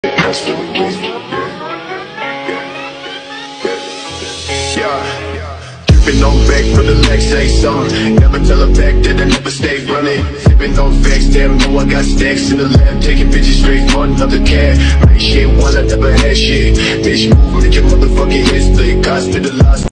Dripping on back for the legs, say something. Never tell her back that I never stay running. Sipping on facts, damn, know I got stacks in the lab. Taking bitches straight for another cat. Right shit, one I never had shit. Bitch, move, make your motherfucking head split. Hospitalized.